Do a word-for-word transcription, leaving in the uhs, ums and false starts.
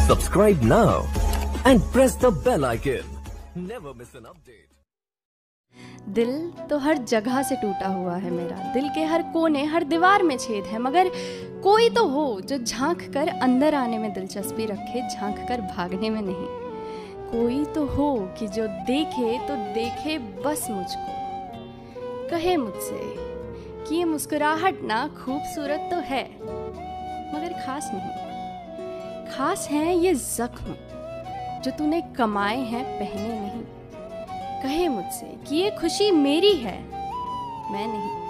Subscribe now and press the bell icon. Never miss an update. दिल तो हर जगह से टूटा हुआ है मेरा, दिल के हर कोने हर दीवार में छेद है, मगर कोई तो हो जो झांक कर अंदर आने में दिलचस्पी रखे, झांक कर भागने में नहीं। कोई तो हो कि जो देखे तो देखे बस मुझको, कहे मुझसे कि ये मुस्कुराहट ना खूबसूरत तो है मगर खास नहीं, खास है ये जख्म जो तूने कमाए हैं पहने नहीं। कहे मुझसे कि ये खुशी मेरी है, मैं नहीं।